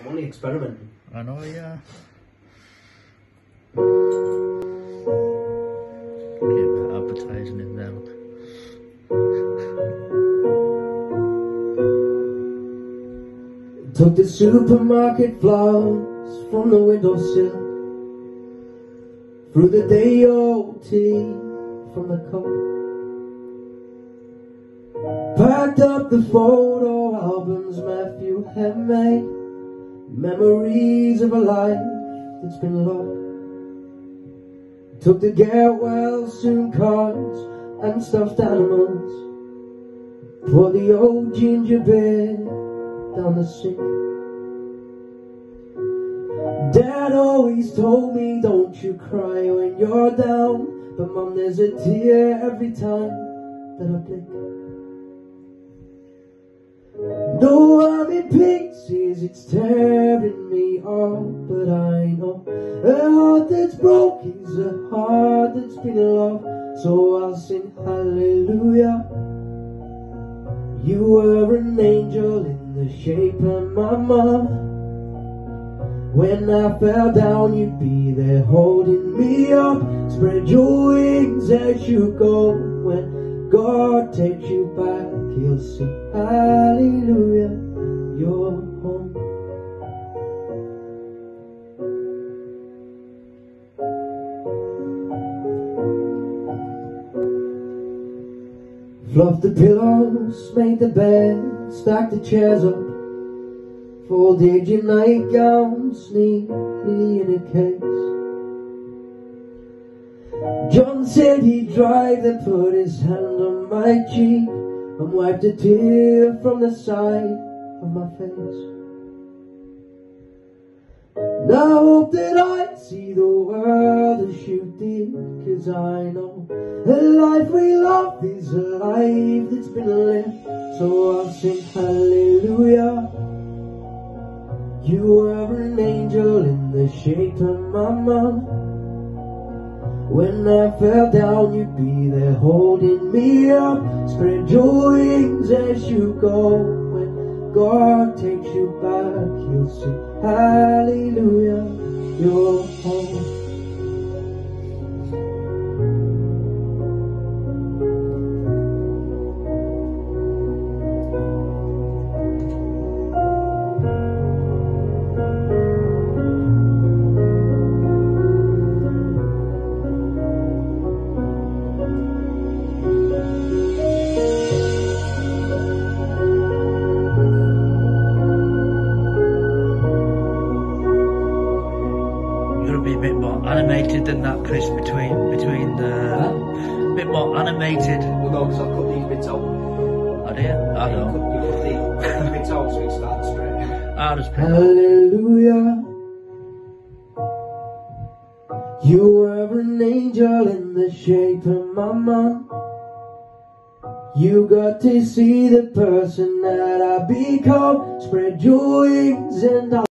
I'm only experimenting. I know, yeah. Keep advertising it now. Took the supermarket flowers from the windowsill, threw the day-old tea from the cup, packed up the photo albums Matthew had made, memories of a life that's been lost. Took the get well soon cards and stuffed animals, poured the old ginger beer down the sink. Dad always told me, don't you cry when you're down, but Mum, there's a tear every time that I blink. No, I'm in pieces, it's tearing me up, but I know a heart that's broke is a heart that's been loved. So I'll sing hallelujah. You were an angel in the shape of my mom. When I fell down, you'd be there holding me up. Spread your wings as you go. When God takes you back, He'll sing hallelujah, you're home. Fluffed the pillows, made the bed, stacked the chairs up, folded your nightgowns neatly in a case. John said he'd drive, then put his hand on my cheek and wiped a tear from the side of my face. And I hope that I see the world as you did, 'cause I know the life we love is a life that's been lived. So I'll sing hallelujah. You were an angel in the shape of my mom. When I fell down, you'd be there holding me up. Spread your wings as you go. When God takes you back, He'll sing hallelujah, you're home. Be a bit more animated than that, Chris, between the bit more animated. Well, no, because I've cut these bits out. Oh dear, I know. You cut these bits out so it starts straight. I'll just pick Hallelujah. You were an angel in the shape of my mom. You got to see the person that I become. Spread your wings and